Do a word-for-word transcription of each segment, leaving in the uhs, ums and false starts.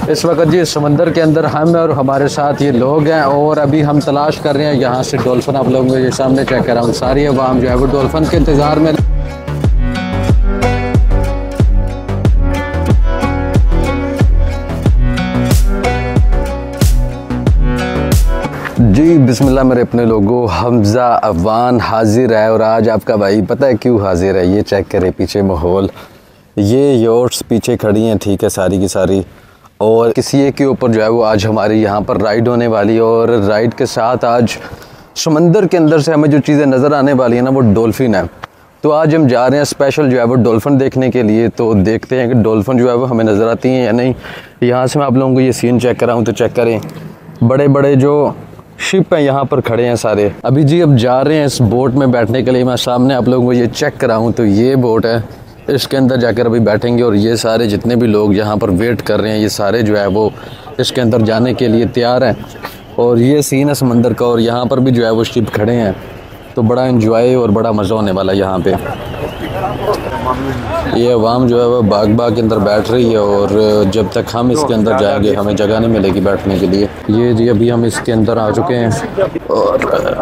इस वक्त जी समंदर के अंदर हम और हमारे साथ ये लोग हैं और अभी हम तलाश कर रहे हैं यहाँ से डॉल्फिन। आप लोगों को ये सामने चेक कर रहा हूँ, सारी अवाम जो है वो डॉल्फिन के इंतज़ार में। जी बिस्मिल्लाह मेरे अपने लोगों, हमज़ा अफवान हाजिर है। और आज आपका भाई पता है क्यों हाजिर है? ये चेक करें पीछे माहौल, ये योट्स पीछे खड़ी हैं, ठीक है, सारी की सारी। और किसी एक के ऊपर जो है वो आज हमारी यहाँ पर राइड होने वाली है। और राइड के साथ आज समंदर के अंदर से हमें जो चीज़ें नज़र आने वाली हैं ना, वो डॉल्फिन है। तो आज हम जा रहे हैं स्पेशल जो है वो डॉल्फिन देखने के लिए। तो देखते हैं कि डॉल्फिन जो है वो हमें नज़र आती हैं या नहीं। यहाँ से मैं आप लोगों को ये सीन चेक कर रहा हूँ, तो चेक करें, बड़े बड़े जो शिप हैं यहाँ पर खड़े हैं सारे। अभी जी अब जा रहे हैं इस बोट में बैठने के लिए। मैं सामने आप लोगों को ये चेक कराऊँ तो ये बोट है, इसके अंदर जाकर अभी बैठेंगे। और ये सारे जितने भी लोग यहाँ पर वेट कर रहे हैं, ये सारे जो है वो इसके अंदर जाने के लिए तैयार हैं। और ये सीन है समंदर का, और यहाँ पर भी जो है वो शिप खड़े हैं। तो बड़ा एंजॉय और बड़ा मज़ा होने वाला है यहाँ पे। ये अवाम जो है वो बाग बाग के अंदर बैठ रही है, और जब तक हम इसके अंदर जाएंगे हमें जगह नहीं मिलेगी बैठने के लिए। ये जी अभी हम इसके अंदर आ चुके हैं, और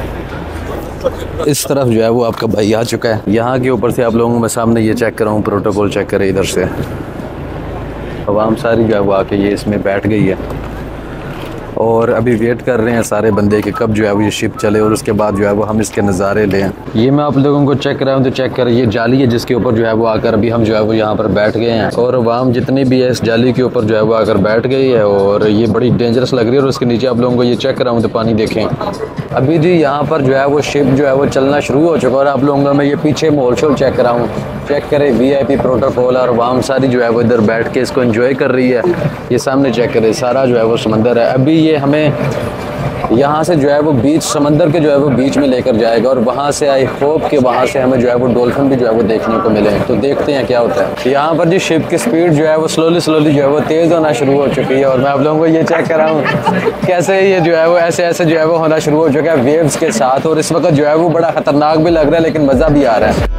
इस तरफ जो है वो आपका भाई आ चुका है। यहाँ के ऊपर से आप लोगों को मैं सामने ये चेक कर रहा हूँ, प्रोटोकॉल चेक करें इधर से। अवाम सारी जो है वो आके ये इसमें बैठ गई है, और अभी वेट कर रहे हैं सारे बंदे कि कब जो है वो ये शिप चले और उसके बाद जो है वो हम इसके नज़ारे लें। ये मैं आप लोगों को चेक कर रहा हूँ, तो चेक करें, ये जाली है जिसके ऊपर जो है वो आकर अभी हम जो है वो यहाँ पर बैठ गए हैं। और अवाम जितनी भी है इस जाली के ऊपर जो है वो आकर बैठ गई है, और ये बड़ी डेंजरस लग रही है। और उसके नीचे आप लोगों को ये चेक कर रहा हूँ, तो पानी देखें। अभी जी यहाँ पर जो है वो शिप जो है वो चलना शुरू हो चुका है। और आप लोगों को मैं ये पीछे माहौल शोल चेक कर रहा हूँ, चेक करें, वी आई पी प्रोटोकॉल। और अवाम सारी जो है वो इधर बैठ के इसको एंजॉय कर रही है। ये सामने चेक करें, सारा जो है वो समंदर है। अभी ये हमें यहाँ से जो है वो बीच, समंदर के जो है वो बीच में लेकर जाएगा, और वहाँ से आई होप कि वहाँ से हमें जो है वो डॉल्फिन भी जो है वो देखने को मिले। तो देखते हैं क्या होता है। यहाँ पर जी शिप की स्पीड जो है वो स्लोली स्लोली जो है वो तेज़ होना शुरू हो चुकी है। और मैं आप लोगों को ये चेक कर रहा हूँ कैसे ये जो है वो ऐसे ऐसे जो है वो होना शुरू हो चुका है वेव्स के साथ। और इस वक्त जो है वो बड़ा ख़तरनाक भी लग रहा है, लेकिन मज़ा भी आ रहा है।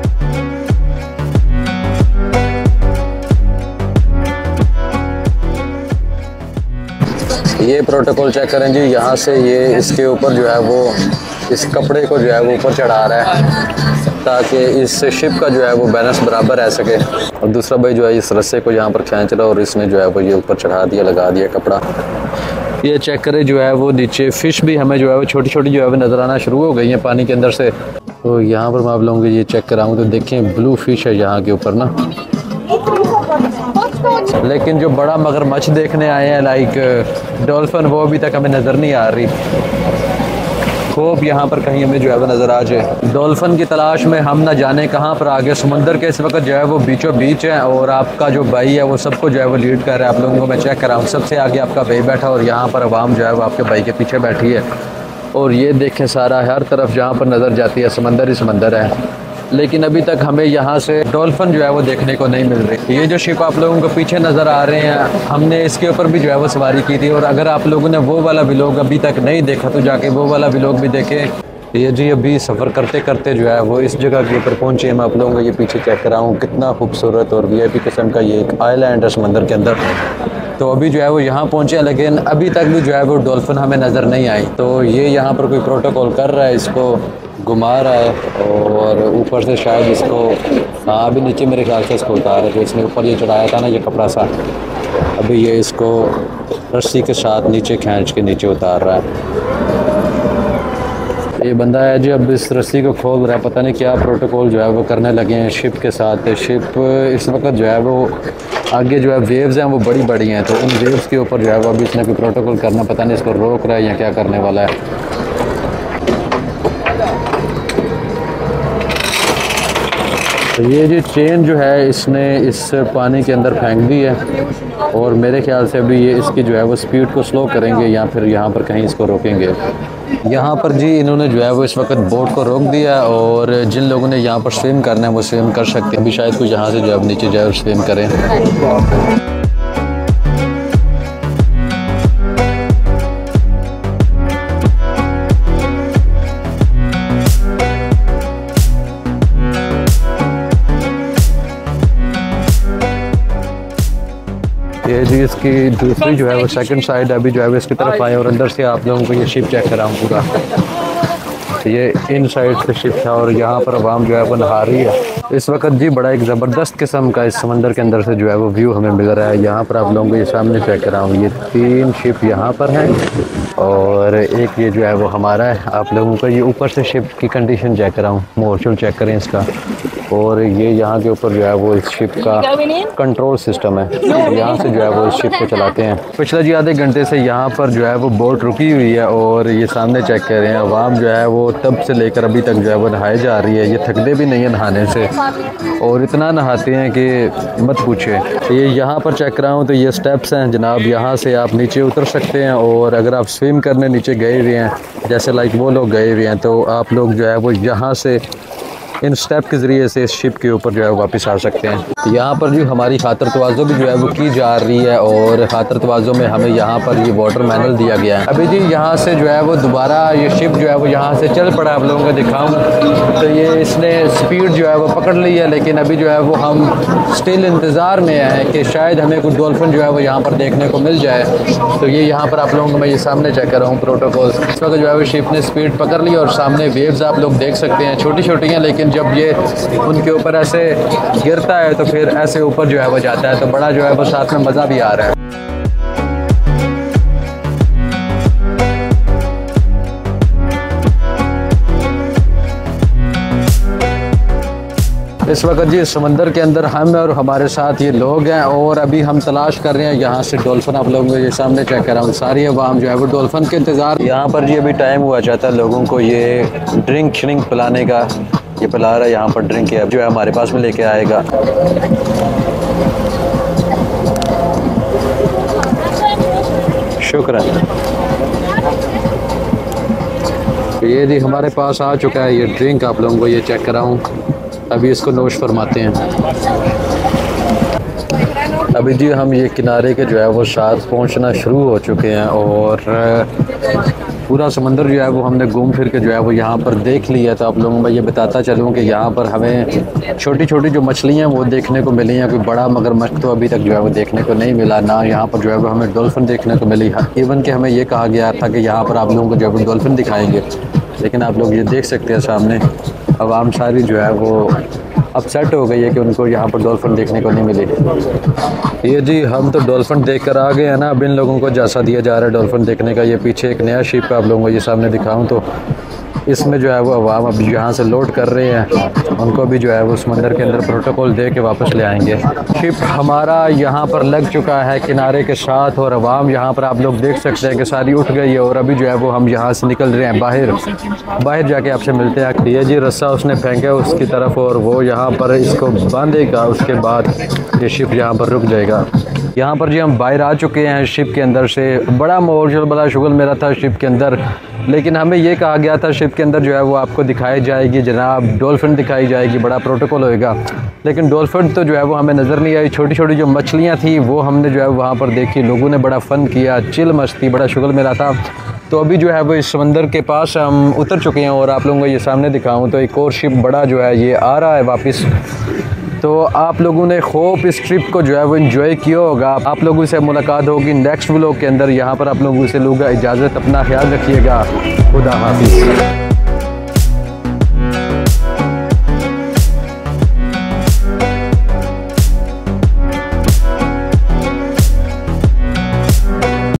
ये प्रोटोकॉल चेक करें जी, यहाँ से ये इसके ऊपर जो है वो इस कपड़े को जो है वो ऊपर चढ़ा रहा है, ताकि इस शिप का जो है वो बैलेंस बराबर रह सके। और दूसरा भाई जो है इस रस्से को यहाँ पर खींच रहा है, और इसने जो है वो ये ऊपर चढ़ा दिया, लगा दिया कपड़ा। ये चेक करें जो है वो नीचे फ़िश भी हमें जो है वो छोटी छोटी जो है वो नज़र आना शुरू हो गई हैं पानी के अंदर से। तो यहाँ पर मैं आप लोगों को ये चेक कराऊँ, तो देखें ब्लू फिश है यहाँ के ऊपर ना। लेकिन जो बड़ा मगरमच्छ देखने आए हैं लाइक डॉल्फिन, वो अभी तक हमें नज़र नहीं आ रही। खूब यहाँ पर कहीं हमें जो है वो नज़र आ जाए। डॉल्फिन की तलाश में हम ना जाने कहाँ पर आ गए। समुंदर के इस वक्त जो है वो बीचों बीच है, और आपका जो भाई है वो सबको जो है वो लीड कर रहा है। आप लोगों को मैं चेक कर रहा हूँ, सबसे आगे आपका भाई बैठा, और यहाँ पर अवाम जो है वो आपके भाई के पीछे बैठी है। और ये देखें सारा हर तरफ जहाँ पर नज़र जाती है समंदर ही समंदर है। लेकिन अभी तक हमें यहाँ से डॉल्फिन जो है वो देखने को नहीं मिल रही। ये जो शिप आप लोगों को पीछे नज़र आ रहे हैं, हमने इसके ऊपर भी जो है वो सवारी की थी। और अगर आप लोगों ने वो वाला व्लॉग अभी तक नहीं देखा तो जाके वो वाला व्लॉग भी देखें। ये जी अभी सफ़र करते करते जो है वो इस जगह के ऊपर पहुँचे हैं। मैं आप लोगों को ये पीछे चेक कर रहा हूँ, कितना खूबसूरत और वी आई पी किस्म का ये एक आइलैंड है समंदर के अंदर। तो अभी जो है वो यहाँ पहुँचे हैं, लेकिन अभी तक भी जो है वो डॉल्फिन हमें नज़र नहीं आई। तो ये यहाँ पर कोई प्रोटोकॉल कर रहा है, इसको घुमा रहा है, और ऊपर से शायद इसको, हाँ अभी नीचे मेरे ख्याल से इसको उतार है। तो इसने ऊपर ये चढ़ाया था ना ये कपड़ा सा, अभी ये इसको रस्सी के साथ नीचे खींच के नीचे उतार रहा है। ये बंदा है जी अब इस रस्सी को खोल रहा है, पता नहीं क्या प्रोटोकॉल जो है वो करने लगे हैं शिप के साथ। शिप इस वक्त जो है वो आगे जो है वेव्स हैं वो बड़ी बड़ी हैं, तो उन वेव्स के ऊपर जो है वो अभी इसने कोई प्रोटोकॉल करना, पता नहीं इसको रोक रहा है या क्या करने वाला है। तो ये जो चेन जो है इसने इस पानी के अंदर फेंक दी है, और मेरे ख्याल से अभी ये इसकी जो है वो स्पीड को स्लो करेंगे, या फिर यहाँ पर कहीं इसको रोकेंगे। यहाँ पर जी इन्होंने जो है वो इस वक्त बोट को रोक दिया, और जिन लोगों ने यहाँ पर स्विम करना है वो स्विम कर सकते हैं। अभी शायद कुछ यहाँ से जो है नीचे जाए और स्विम करें। ये ये जी इसकी दूसरी जो है वो सेकंड साइड अभी जो है वो इसकी तरफ आए और अंदर से आप लोगों को ये शिप चेक कराऊँ पूरा। ये इन साइड से शिप है और यहाँ पर आवाम जो है वो नहा रही है इस वक्त जी। बड़ा एक ज़बरदस्त किस्म का इस समंदर के अंदर से जो है वो व्यू हमें मिल रहा है। यहाँ पर आप लोगों को ये सामने चेक कराऊँ, ये तीन शिप यहाँ पर हैं और एक ये जो है वो हमारा है। आप लोगों को ये ऊपर से शिप की कंडीशन चेक कराऊँ, मोरचूल चेक करें इसका। और ये यहाँ के ऊपर जो है वो इस शिप का कंट्रोल सिस्टम है, यहाँ से जो है वो इस शिप को चलाते हैं। पिछले जी आधे घंटे से यहाँ पर जो है वो बोट रुकी हुई है और ये सामने चेक कर रहे हैं आवाम जो है वो तब से लेकर अभी तक जो है वो नहाए जा रही है। ये थकते भी नहीं है नहाने से और इतना नहाते हैं कि मत पूछे। ये यहाँ पर चेक कर रहा हूँ तो ये स्टेप्स हैं जनाब, यहाँ से आप नीचे उतर सकते हैं और अगर आप स्विम करने नीचे गए हुए हैं जैसे लाइक वो लोग गए हुए हैं तो आप लोग जो है वो यहाँ से इन स्टेप के ज़रिए से इस शिप के ऊपर जो है वापस आ सकते हैं। यहाँ पर जो हमारी खातर तवाज़ो भी जो है वो की जा रही है और खातर तवाज़ो में हमें यहाँ पर ये वाटर मैनुअल दिया गया है। अभी जी यहाँ से जो है वो दोबारा ये शिप जो है वो यहाँ से चल पड़ा। आप लोगों को दिखाऊँ तो ये इसने स्पीड जो है वो पकड़ ली है, लेकिन अभी जो है वो हम स्टिल इंतज़ार में हैं कि शायद हमें कुछ डॉल्फिन जो है वो यहाँ पर देखने को मिल जाए। तो ये यहाँ पर आप लोगों को मैं ये सामने चेक कर रहा हूँ प्रोटोकॉल। इस वक्त जो है वो शिप ने स्पीड पकड़ ली और सामने वेव्स आप लोग देख सकते हैं, छोटी छोटी हैं, लेकिन जब ये उनके ऊपर ऐसे गिरता है तो फिर ऐसे ऊपर जो है वो जाता है, तो बड़ा जो है वो साथ में मज़ा भी आ रहा है। इस वक्त जी समंदर के अंदर हम और हमारे साथ ये लोग हैं और अभी हम तलाश कर रहे हैं यहाँ से डॉल्फिन। आप लोगों को ये सामने चेक कर रहा हूँ, सारी आवाम जो है वो डॉल्फिन के इंतज़ार। यहाँ पर जी अभी टाइम हुआ चाहता है लोगों को ये ड्रिंक श्रिंक पिलाने का, ये पिला रहा है यहाँ पर ड्रिंक है जो है हमारे पास में लेके आएगा। शुक्रिया। ये जी हमारे पास आ चुका है ये ड्रिंक, आप लोगों को ये चेक कराऊँ। अभी इसको नोश फरमाते हैं। अभी जी हम ये किनारे के जो है वो साथ पहुंचना शुरू हो चुके हैं और पूरा समंदर जो है वो हमने घूम फिर के जो है वो यहाँ पर देख लिया। तो आप लोगों को मैं ये बताता चलूँ कि यहाँ पर हमें छोटी छोटी जो मछलियाँ वो देखने को मिली हैं। कोई बड़ा मगरमच्छ तो अभी तक जो है वो देखने को नहीं मिला, ना यहाँ पर जो है वो हमें डॉल्फिन देखने को मिली। इवन कि हमें ये कहा गया था कि यहाँ पर आप लोगों को जो है वो डॉल्फिन दिखाएँगे, लेकिन आप लोग ये देख सकते हैं सामने आवाम सारी जो है वो अपसेट हो गई है कि उनको यहाँ पर डॉल्फिन देखने को नहीं मिली। ये जी हम तो डॉल्फिन देख कर आ गए हैं ना, अब इन लोगों को जासा दिया जा रहा है डॉल्फिन देखने का। ये पीछे एक नया शिप है, आप लोगों को ये सामने दिखाऊं तो इसमें जो है वो आवाम अब यहाँ से लोड कर रहे हैं, उनको भी जो है वो समंदर के अंदर प्रोटोकॉल दे के वापस ले आएंगे। शिप हमारा यहाँ पर लग चुका है किनारे के साथ और आवाम यहाँ पर आप लोग देख सकते हैं कि सारी उठ गई है और अभी जो है वो हम यहाँ से निकल रहे हैं बाहर। बाहर जाके आपसे मिलते हैं। ये जी रस्सा उसने फेंका उसकी तरफ और वो यहाँ पर इसको बांधेगा, उसके बाद ये शिप यहाँ पर रुक जाएगा। यहाँ पर जी हम बाहर आ चुके हैं शिप के अंदर से। बड़ा माहौल बड़ा शुगल मेरा था शिप के अंदर, लेकिन हमें ये कहा गया था शिप के अंदर जो है वो आपको दिखाई जाएगी जनाब डॉल्फिन दिखाई जाएगी, बड़ा प्रोटोकॉल होएगा, लेकिन डॉल्फिन तो जो है वो हमें नज़र नहीं आई। छोटी छोटी जो मछलियाँ थी वो हमने जो है वहाँ पर देखी, लोगों ने बड़ा फ़न किया, चिल मस्ती, बड़ा शुगल मेरा था। तो अभी जो है वो इस समंदर के पास हम उतर चुके हैं और आप लोगों को ये सामने दिखाऊँ तो एक और शिप बड़ा जो है ये आ रहा है वापस। तो आप लोगों ने खूब इस ट्रिप को जो है वो एंजॉय किया होगा। आप लोगों से मुलाकात होगी नेक्स्ट व्लॉग के अंदर। यहाँ पर आप लोगों से लूँगा इजाज़त, अपना ख्याल रखिएगा, खुदा हाफिज़।